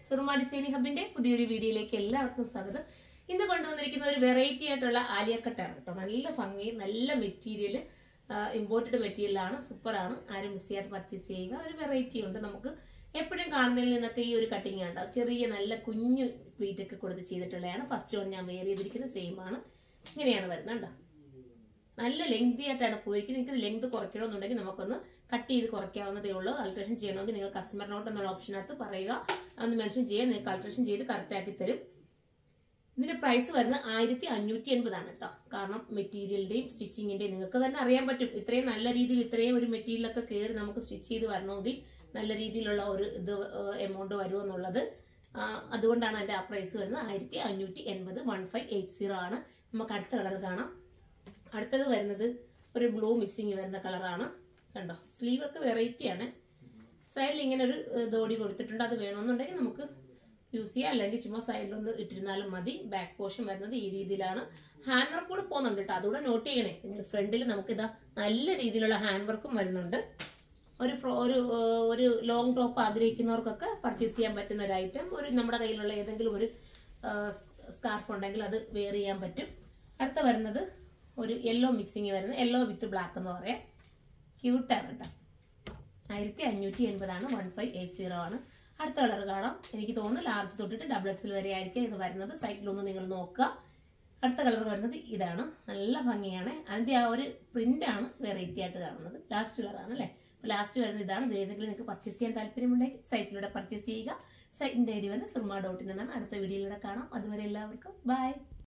Suruma DesignerHub പുതിയൊരു വീഡിയോയിലേക്ക് എല്ലാവർക്കും സ്വാഗതം. ഇന്ന് കൊണ്ടുവന്നിരിക്കുന്ന ഒരു വെറൈറ്റി ആയിട്ടുള്ള ആലിയ കട്ടാണ് കേട്ടോ. നല്ല ഭംഗി, നല്ല മെറ്റീരിയൽ, ഇമ്പോർട്ടഡ് മെറ്റീരിയൽ ആണ്, സൂപ്പർ ആണ്. ആരും മിസ് ചെയ്യാതെ പർച്ചേസ് ചെയ്യുക. ഒരു വെറൈറ്റി ഉണ്ട്. നമുക്ക് എപ്പോഴും കാണുന്നതിൽ നിന്നൊക്കെ ഈ ഒരു കട്ടിങ് ആണ്. ചെറിയ നല്ല കുഞ്ഞു പ്ലീറ്റ് ഒക്കെ കൊടുത്ത് ചെയ്തിട്ടുള്ളതാണ്. ഫസ്റ്റ് വൺ ഞാൻ വെയർ ചെയ്തിരിക്കുന്നത് സെയിം ആണ്. ഇങ്ങനെയാണ് വരുന്നത്. നല്ല ലെങ്തി ആയിട്ടാണ് പോയിരിക്കുന്നത്. നിങ്ങൾക്ക് ലെങ്ത് കുറയ്ക്കണമെന്നുണ്ടെങ്കിൽ നമുക്കൊന്ന് കട്ട് ചെയ്ത് കുറയ്ക്കാവുന്നതേ ഉള്ളൂ. അൾട്രേഷൻ ചെയ്യണമെങ്കിൽ നിങ്ങൾ കസ്റ്റമർ നോട്ട് എന്നുള്ള ഓപ്ഷനകത്ത് പറയുക, അതൊന്ന് മെൻഷൻ ചെയ്യാൻ നിങ്ങൾക്ക് അൾട്രേഷൻ ചെയ്ത് കറക്റ്റ് ആക്കി തരും. ഇതിന്റെ പ്രൈസ് വരുന്നത് 1580 ആണ് കേട്ടോ. കാരണം മെറ്റീരിയലിന്റെയും സ്റ്റിച്ചിങ്ങിന്റെയും നിങ്ങൾക്ക് തന്നെ അറിയാൻ പറ്റും. ഇത്രയും നല്ല രീതിയിൽ ഇത്രയും ഒരു മെറ്റീരിയലൊക്കെ കയറി നമുക്ക് സ്റ്റിച്ച് ചെയ്ത് വരണമെങ്കിൽ നല്ല രീതിയിലുള്ള ഒരു ഇത് എമൗണ്ട് വരുമെന്നുള്ളത്. അതുകൊണ്ടാണ് അതിന്റെ ആ പ്രൈസ് വരുന്നത് 1580. 1580 ആണ്. നമുക്ക് അടുത്ത കളർ കാണാം. അടുത്തത് വരുന്നത് ഒരു ബ്ലൂ മിക്സിങ് വരുന്ന കളറാണ്. കണ്ടോ, സ്ലീവ് ഒക്കെ വെറൈറ്റി ആണ്. സൈഡിൽ ഇങ്ങനെ ഒരു ദോടി കൊടുത്തിട്ടുണ്ട്. അത് വേണമെന്നുണ്ടെങ്കിൽ നമുക്ക് യൂസ് ചെയ്യാം, അല്ലെങ്കിൽ ചുമ്മാ സൈഡിലൊന്ന് ഇട്ടിരുന്നാലും മതി. ബാക്ക് പോർഷൻ വരുന്നത് ഈ രീതിയിലാണ്. ഹാൻഡ് വർക്ക് കൂടെ പോകുന്നുണ്ട് കേട്ടോ, അതുകൂടെ നോട്ട് ചെയ്യണേ. ഫ്രണ്ടിൽ നമുക്ക് ഇതാ നല്ല രീതിയിലുള്ള ഹാൻഡ് വർക്കും വരുന്നുണ്ട്. ഒരു ലോങ് ടോപ്പ് ആഗ്രഹിക്കുന്നവർക്കൊക്കെ പർച്ചേസ് ചെയ്യാൻ പറ്റുന്ന ഒരു ഐറ്റം. ഒരു നമ്മുടെ കയ്യിലുള്ള ഏതെങ്കിലും ഒരു സ്കാർഫ് ഉണ്ടെങ്കിൽ അത് വെയർ ചെയ്യാൻ പറ്റും. അടുത്ത വരുന്നത് ഒരു യെല്ലോ മിക്സിങ് വരുന്നത്, യെല്ലോ വിത്ത് ബ്ലാക്ക് എന്ന് പറയാം. ക്യൂട്ടാണ് കേട്ടോ. 1580 ആണ്. 1580 ആണ്. അടുത്ത കളർ കാണാം. എനിക്ക് തോന്നുന്നു ലാർജ് തൊട്ടിട്ട് XXL വരെ ആയിരിക്കും ഇത് വരുന്നത്. സൈറ്റിലൊന്ന് നിങ്ങൾ നോക്കുക. അടുത്ത കളർ വരുന്നത് ഇതാണ്. നല്ല ഭംഗിയാണ്. അതിന്റെ ആ ഒരു പ്രിന്റ് ആണ് വെറൈറ്റി ആയിട്ട് കാണുന്നത്. ലാസ്റ്റ് കളറാണ് അല്ലേ. ലാസ്റ്റ് വരുന്നത് ഇതാണ്. ഏതെങ്കിലും നിങ്ങൾക്ക് പർച്ചേസ് ചെയ്യാൻ താല്പര്യമുണ്ടെങ്കിൽ സൈറ്റിലൂടെ പർച്ചേസ് ചെയ്യുക. സൈറ്റിന്റെ ഐഡി വരുന്നത് suruma.in എന്നാണ്. അടുത്ത വീഡിയോയിലൂടെ കാണാം. അതുവരെ എല്ലാവർക്കും ബൈ.